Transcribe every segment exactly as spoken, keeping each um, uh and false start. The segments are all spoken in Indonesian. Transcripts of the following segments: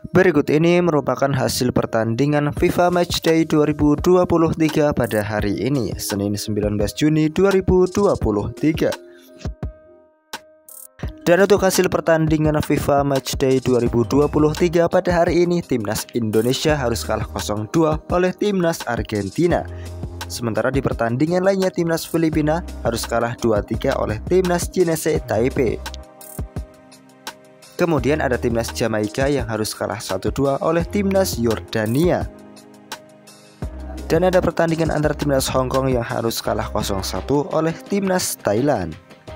Berikut ini merupakan hasil pertandingan FIFA Matchday dua ribu dua puluh tiga pada hari ini, Senin sembilan belas Juni dua ribu dua puluh tiga. Dan untuk hasil pertandingan FIFA Matchday dua ribu dua puluh tiga pada hari ini, Timnas Indonesia harus kalah nol dua oleh Timnas Argentina. Sementara di pertandingan lainnya, Timnas Filipina harus kalah dua tiga oleh Timnas Jeunesse Taipei. Kemudian ada Timnas Jamaika yang harus kalah satu dua oleh Timnas Yordania. Dan ada pertandingan antara Timnas Hong Kong yang harus kalah nol satu oleh Timnas Thailand.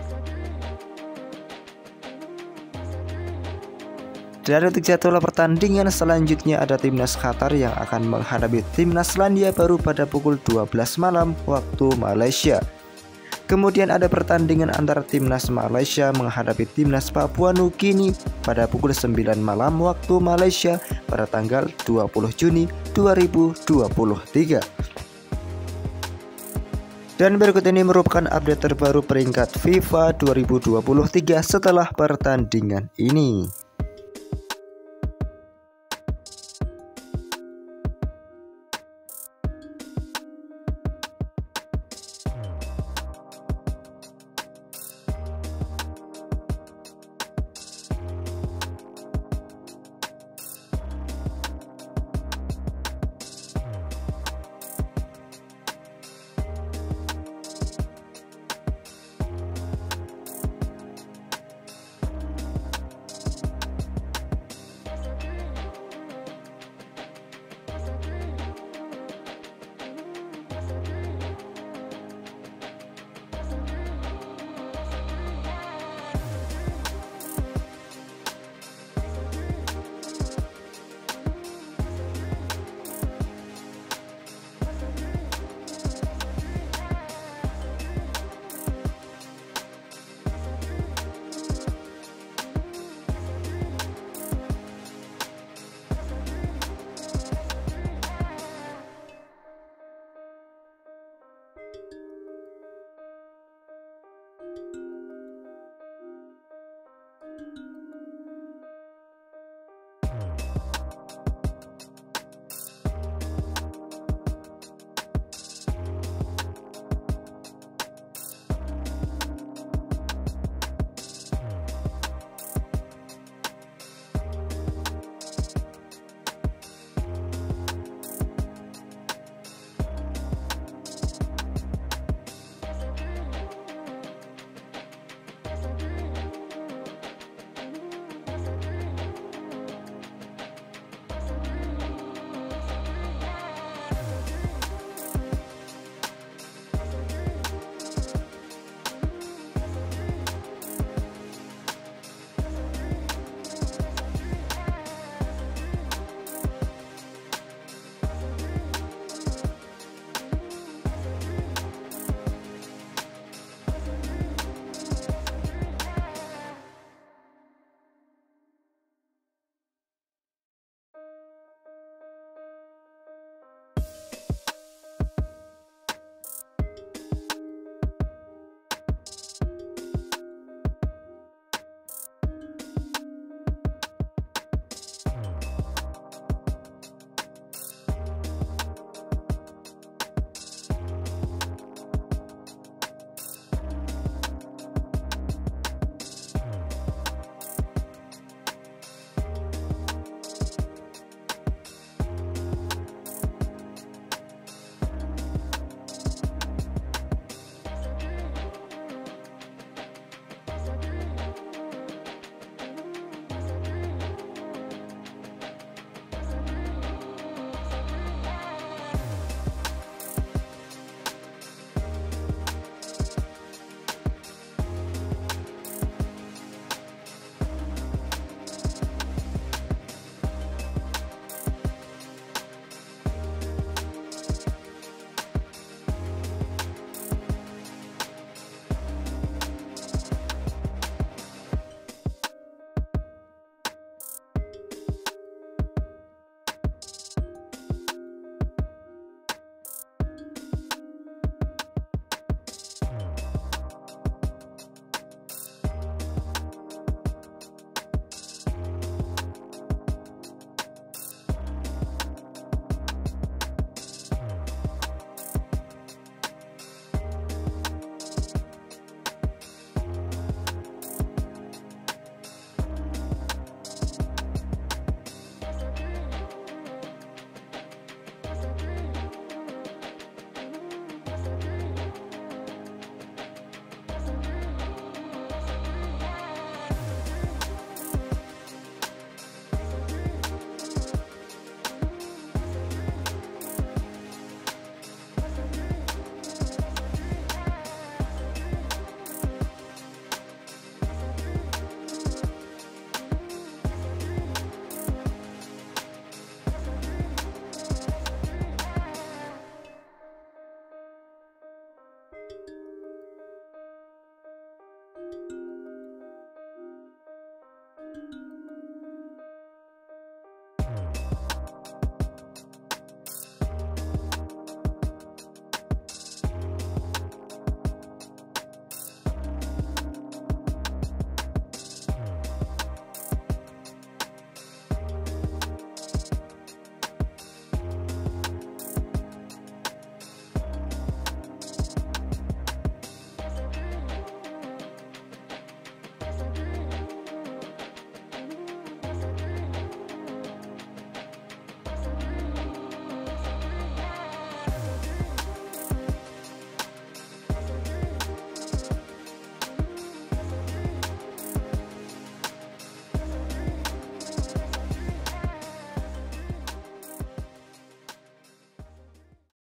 Dan untuk jadwal pertandingan selanjutnya ada Timnas Qatar yang akan menghadapi Timnas Selandia Baru pada pukul dua belas malam waktu Malaysia. Kemudian ada pertandingan antara Timnas Malaysia menghadapi Timnas Papua Nugini pada pukul sembilan malam waktu Malaysia pada tanggal dua puluh Juni dua ribu dua puluh tiga. Dan berikut ini merupakan update terbaru peringkat FIFA dua ribu dua puluh tiga setelah pertandingan ini.